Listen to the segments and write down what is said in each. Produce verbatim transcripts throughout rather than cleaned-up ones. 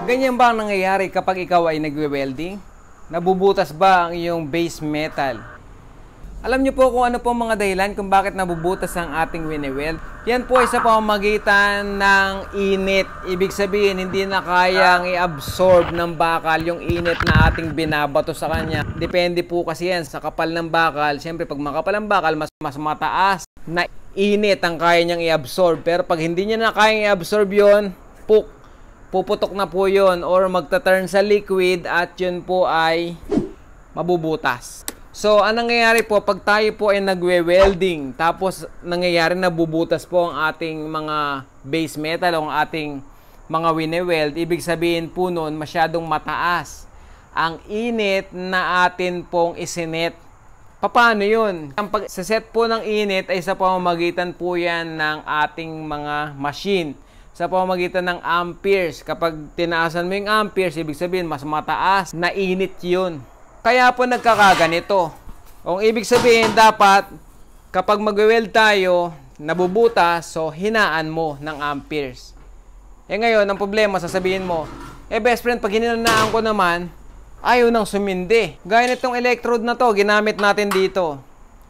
Ganyan ba ang nangyayari kapag ikaw ay nagwe-welding? Nabubutas ba ang iyong base metal? Alam niyo po kung ano po mga dahilan kung bakit nabubutas ang ating wini-weld? Yan po ay sa pamamagitan ng init. Ibig sabihin, hindi na kayang i-absorb ng bakal yung init na ating binabato sa kanya. Depende po kasi yan sa kapal ng bakal. Siyempre, pag makapal ang bakal, mas, mas mataas na init ang kaya niyang i-absorb. Pero pag hindi niya na kayang i-absorb yun, puk, puputok na po yun or magta-turn sa liquid at yun po ay mabubutas. So, anong nangyayari po pag tayo po ay nagwe-welding tapos nangyayari na bubutas po ang ating mga base metal o ang ating mga wini-weld, ibig sabihin po noon masyadong mataas ang init na atin pong isinet. Paano yun? Ang pag-set po ng init ay sa pamamagitan po yan ng ating mga machine. Sa pamamagitan ng amperes. Kapag tinaasan mo yung amperes, ibig sabihin mas mataas na init yun. Kaya po nagkakaganito. Ang ibig sabihin, dapat kapag mag-weld tayo, nabubutas, so hinaan mo ng amperes. Eh ngayon, ang problema, sasabihin mo, eh best friend, pag hinanaan ko naman, ayaw nang sumindi. Gaya nitong electrode na to, ginamit natin dito.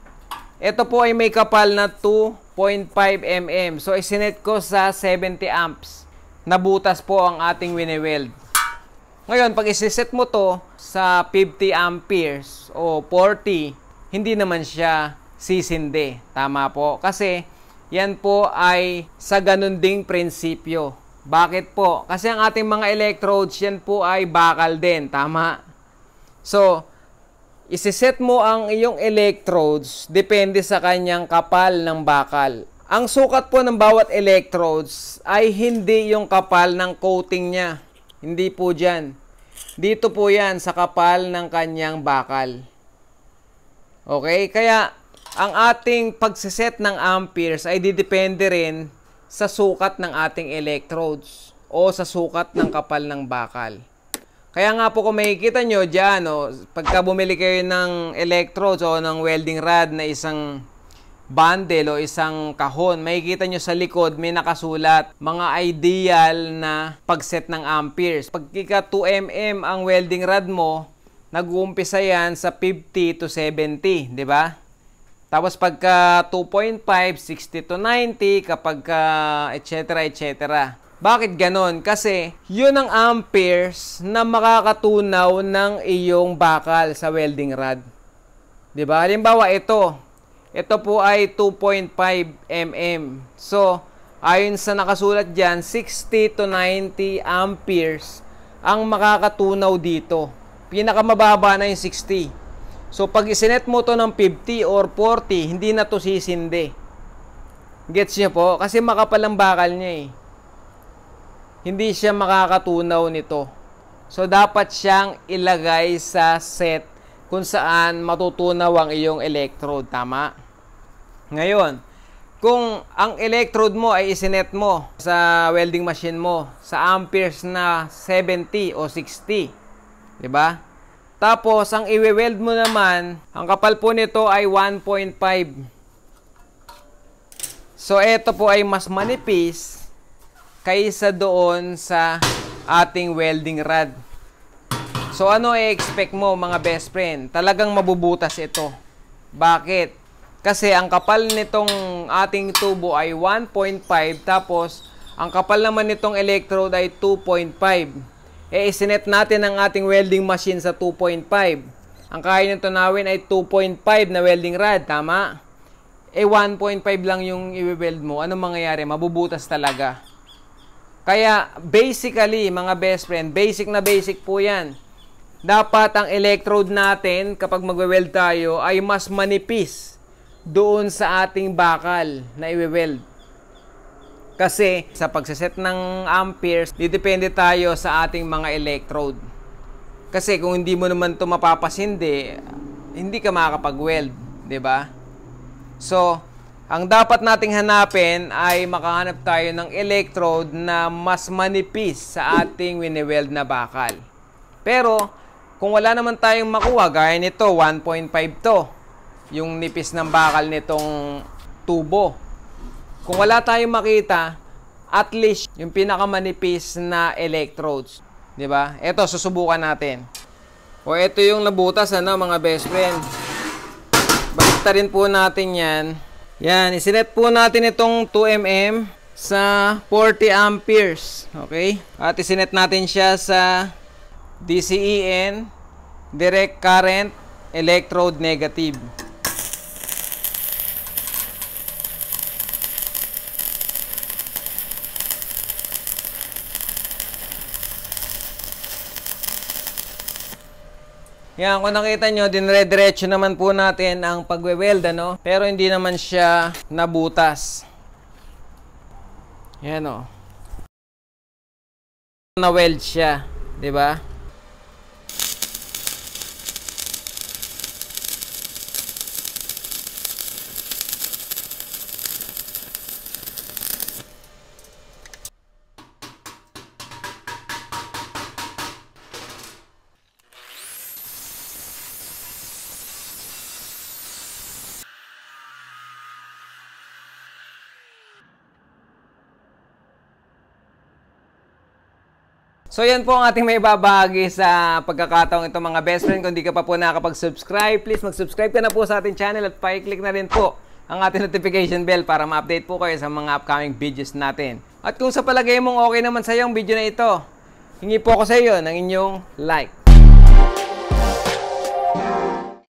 Ito po ay may kapal na two point five millimeters. So, isinet ko sa seventy amps. Nabutas po ang ating wini-weld. Ngayon, pag isiset mo to sa fifty amperes o forty, hindi naman siya sisindi. Tama po. Kasi, yan po ay sa ganun ding prinsipyo. Bakit po? Kasi ang ating mga electrodes, yan po ay bakal din. Tama? So, isiset mo ang iyong electrodes, depende sa kanyang kapal ng bakal. Ang sukat po ng bawat electrodes ay hindi yung kapal ng coating niya. Hindi po dyan. Dito po yan sa kapal ng kanyang bakal. Okay? Kaya, ang ating pagsiset ng amperes ay didepende rin sa sukat ng ating electrodes o sa sukat ng kapal ng bakal. Kaya nga po kung makikita nyo dyan, o, pagka bumili kayo ng electrodes o ng welding rod na isang bundle o isang kahon, makikita nyo sa likod may nakasulat mga ideal na pagset ng amperes. Pagka two millimeters ang welding rod mo, nag-uumpisa yan sa fifty to seventy, di ba? Tapos pagka two point five, sixty to ninety, kapag ka et cetera et cetera. Bakit ganon? Kasi yun ang amperes na makakatunaw ng iyong bakal sa welding rod. Di ba? Halimbawa ito. Ito po ay two point five millimeters. So, ayon sa nakasulat dyan, sixty to ninety amperes ang makakatunaw dito. Pinakamababa na yung sixty. So, pag isinet mo to ng fifty or forty, hindi na to sisindi. Gets niyo po? Kasi makapal ang bakal niya eh. Hindi siya makakatunaw nito. So, dapat siyang ilagay sa set kung saan matutunaw ang iyong electrode. Tama? Ngayon, kung ang electrode mo ay isinet mo sa welding machine mo sa amperes na seventy o sixty, di ba? Tapos, ang i-weld mo naman, ang kapal po nito ay one point five. So, ito po ay mas manipis kaysa doon sa ating welding rod. So, ano i-expect mo mga best friend? Talagang mabubutas ito. Bakit? Kasi ang kapal nitong ating tubo ay one point five, tapos ang kapal naman nitong electrode ay two point five. E isinet natin ang ating welding machine sa two point five. Ang kaya nito tunawin ay two point five na welding rod, tama? E one point five lang yung i-weld mo. Anong mangyayari? Mabubutas talaga. Kaya basically, mga best friend, basic na basic po yan. Dapat ang electrode natin kapag magwe-weld tayo ay mas manipis doon sa ating bakal na i-weld. Kasi sa pagsaset ng amperes, didepende tayo sa ating mga electrode. Kasi kung hindi mo naman ito mapapasindi, hindi ka makakapag-weld, di ba? So, ang dapat nating hanapin ay makahanap tayo ng electrode na mas manipis sa ating wini-weld na bakal. Pero, kung wala naman tayong makuha, gaya nito, one point five to, yung nipis ng bakal nitong tubo. Kung wala tayong makita, at least yung pinakamanipis na electrodes. 'Di ba? Ito, susubukan natin. O, ito yung nabutas, ano, mga best friend. Baliktarin po natin yan. Yan, isinet po natin itong two millimeters sa forty amperes. Okay? At isinet natin siya sa D C E N, direct current, electrode negative. Yan, kung nakita nyo, dinire-diretso naman po natin ang pagwe-weld, ano? Pero hindi naman siya nabutas. Yan, o. Na-weld siya, di ba? So yan po ang ating may babahagi sa pagkakataong ito mga best friend. Kung di ka pa po nakakapag-subscribe, please mag-subscribe ka na po sa ating channel at pa-click na rin po ang ating notification bell para ma-update po kayo sa mga upcoming videos natin. At kung sa palagay mong okay naman sa iyo ang video na ito, hingi po ako sa iyo ng inyong like.